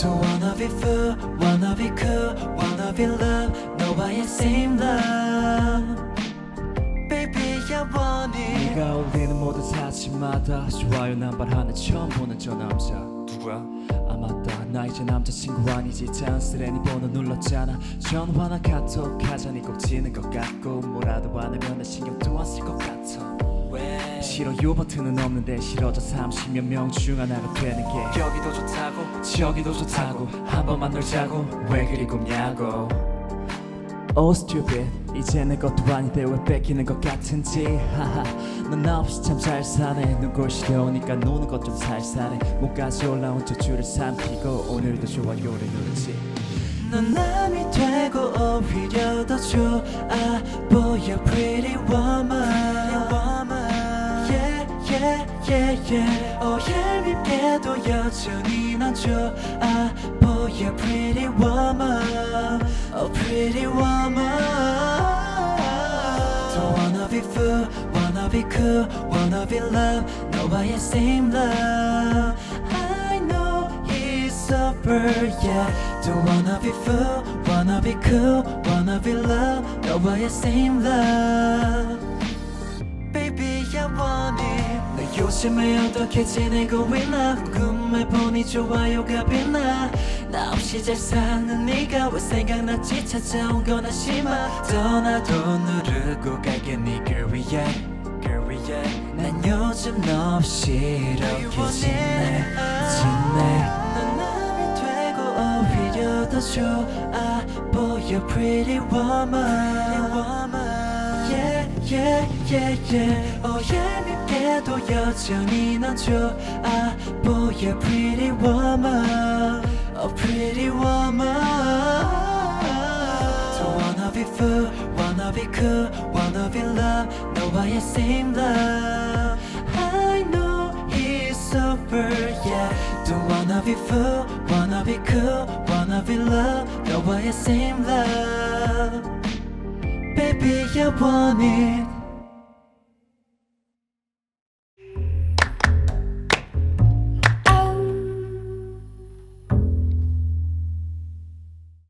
Don't wanna be fool, wanna be cool, wanna be love 너와의 same love Baby I want it 네가 올리는 모든 사진마다 좋아요 남발하는 처음 보는 저 남자 누구야? 아 맞다 나 이제 남자친구 아니지 자연스레 네 번호 눌렀잖아 전화나 카톡 하자니 꼭 지는 것 같고 뭐라도 안 하면 나 신경도 안 쓸 것 같아 왜? 싫어요 버튼은 없는데 싫어져 30몇 명 중 하나가 되는 게 여기도 좋다고 저기도 좋다고 한 번만 놀자고 왜 그리 굽냐고 Oh stupid 이제 내 것도 아닌데 왜 뺏기는 것 같은지 하하 넌 나 없이 참 잘 사네 눈꼴 시려우니까 노는 것 좀 살살해 목까지 올라온 저 줄을 삼키고 오늘도 좋아요를 누르지 넌 남이 되고 오히려 더 좋아 보여 pretty woman Yeah yeah yeah yeah Oh 얄밉게도 여전히 난 좋아 보여 pretty woman Oh pretty woman Don't wanna be fool wanna be cool wanna be love 너와의 same love I know it's over yeah Don't wanna be fool wanna be cool wanna be love 너와의 same love Baby I want it 너 요즘에 어떻게 지내고 있나 궁금해보니 좋아요가 빛나 나 없이 잘 사는 네가 왜 생각났지 찾아온 건 한심하 떠나도 누르고 갈게 네 girl 위에 난 요즘 너 없이 이렇게 지내 넌 남이 되고 오히려 더 좋아 보여 pretty woman Yeah yeah yeah yeah Oh 얄밉게도 여전히 난 좋아 보여 pretty woman Oh pretty woman Don't wanna be fool wanna be cool wanna be love 너와의 same love I know it's over yeah Don't wanna be fool wanna be cool wanna be love 너와의 same love Baby I want it